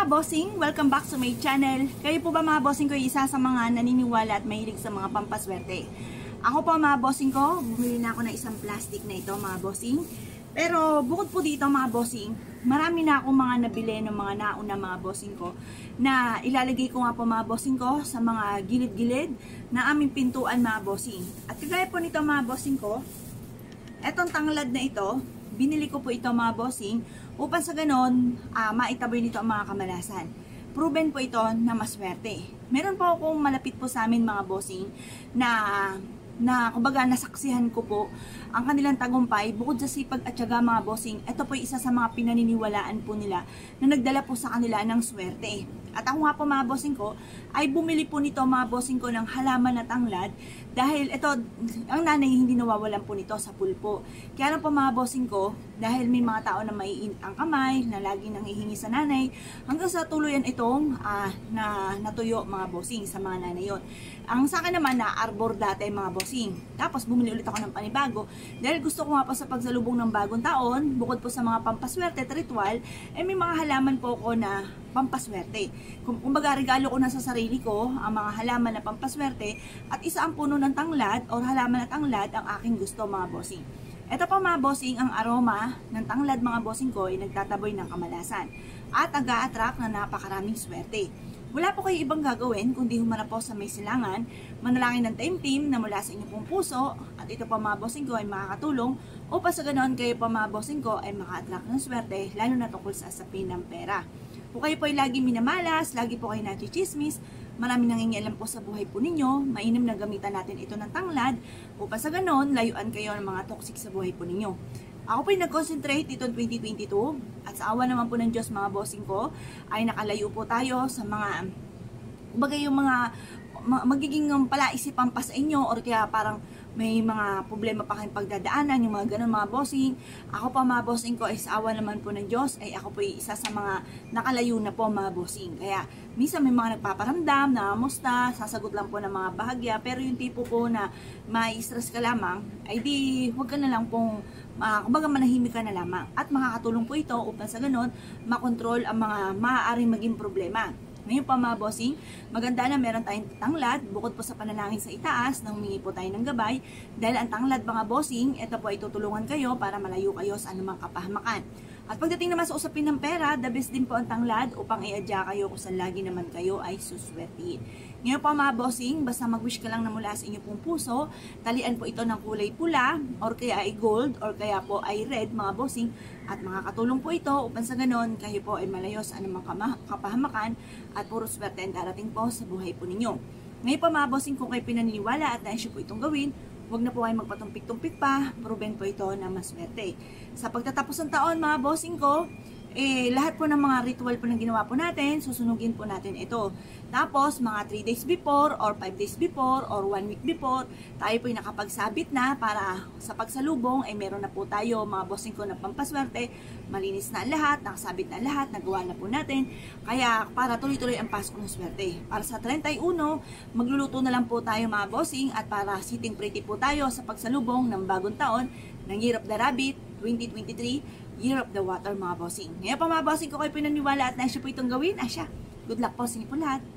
mga bossing, welcome back to my channel. Kayo po ba mga bossing ko isa sa mga naniniwala at mahilig sa mga pampaswerte? Ako po mga bossing ko, bumili na ako ng isang plastic na ito mga bossing. Pero bukod po dito mga bossing, marami na akong mga nabili ng mga nauna mga bossing ko na ilalagay ko nga po mga bossing ko sa mga gilid-gilid na aming pintuan mga bossing. At kagaya po nito mga bossing ko, etong tanglad na ito, binili ko po ito mga bossing upang sa ganon maitaboy nito ang mga kamalasan. Proven po ito na maswerte. Meron po akong malapit po sa amin mga bossing na kumbaga nasaksihan ko po ang kanilang tagumpay bukod sa sipag at syaga mga bossing. Ito po isa sa mga pinaniniwalaan po nila na nagdala po sa kanila ng swerte. At ako nga po mga bossing ko ay bumili po nito mga bossing ko ng halaman at tanglad dahil ito, ang nanay hindi nawawalan po nito sa pulpo. Kaya lang po mga bossing ko, dahil may mga tao na maiinit ang kamay, na lagi nanghihingi sa nanay, hanggang sa tuluyan itong natuyo mga bossing sa mga nanay yon. Ang sa akin naman na arbor dati mga bossing. Tapos bumili ulit ako ng panibago dahil gusto ko nga po sa pagsalubong ng bagong taon, bukod po sa mga pampaswerte at ritual, may mga halaman po ako na pampaswerte. Kumbaga regalo ko na sa sarili ko ang mga halaman na pampaswerte at isa ang puno ng tanglad o halaman na tanglad ang aking gusto mga bossing. Ito pa mga bossing, ang aroma ng tanglad mga bossing ko ay nagtataboy ng kamalasan at nag-a-attract na napakaraming swerte. Wala po kayo ibang gagawin kundi humarap po sa may silangan, manalangin ng taimtim na mula sa inyong pong puso at ito pa mga bossing ko ay makakatulong upang sa ganoon kayo pa mga bossing ko ay maka-attract ng swerte lalo na tungkol sa asapin ng pera. Kung kayo po ay lagi minamalas, lagi po kayo nachichismis, marami nangingialam po sa buhay po ninyo, mainam na gamitan natin ito ng tanglad upang sa ganon, layuan kayo ng mga toxic sa buhay po ninyo. Ako po ay nag-concentrate dito 2022 at sa awa naman po ng Diyos mga bossing ko ay nakalayo po tayo sa mga bagay yung mga magiging palaisipan pa sa inyo or kaya parang may mga problema pa kayong pagdadaanan, yung mga ganun mga bossing. Ako pa mga bossing ko ay sa awa naman po ng Diyos ay ako po ay isa sa mga nakalayo na po mga bossing. Kaya minsan may mga nagpaparamdam, nakamusta, sasagot lang po ng mga bahagya, pero yung tipo po na ma-stress ka lamang, ay di huwag ka na lang pong kumbaga manahimik ka na lamang. At makakatulong po ito upang sa ganun makontrol ang mga maaaring maging problema. Ngayon pa mga bossing, maganda na meron tayong tanglad, bukod po sa panalangin sa itaas, nang humingi po tayo ng gabay, dahil ang tanglad mga bossing, ito po ay tutulungan kayo para malayo kayo sa anumang kapahamakan. At pagdating naman sa usapin ng pera, the best din po ang tanglad upang iadya kayo kung saan lagi naman kayo ay suswertihin. Ngayon po mga bossing, basta mag-wish ka lang na mula sa inyong pong puso, talian po ito ng kulay pula, or kaya ay gold, or kaya po ay red mga bossing, at makakatulong po ito upang sa ganon, kayo po ay malayo sa anumang kapahamakan at puro swerte ang darating po sa buhay po ninyo. Ngayon po mga bossing, kung kayo pinaniniwala at nais po itong gawin, huwag na po kayo magpatumpik-tumpik pa, proven po ito na maswerte. Sa pagtatapos ng taon mga bossing ko, lahat po ng mga ritual po na ginawa po natin, susunugin po natin ito. Tapos, mga 3 days before, or 5 days before, or 1 week before, tayo po ay nakapagsabit na para sa pagsalubong, ay meron na po tayo, mga bossing ko na pampaswerte, malinis na lahat, nakasabit na lahat, nagawa na po natin. Kaya, para tuloy-tuloy ang Pasko ng swerte. Para sa 31, magluluto na lang po tayo mga bossing, at para sitting pretty po tayo sa pagsalubong ng bagong taon, ng Year of the Rabbit, 2023, Year of the Water mga bossing. Ngayon pa mga bossing ko kayo pinaniwala at naisyo po itong gawin. Asya, good luck po sa inyo po lahat.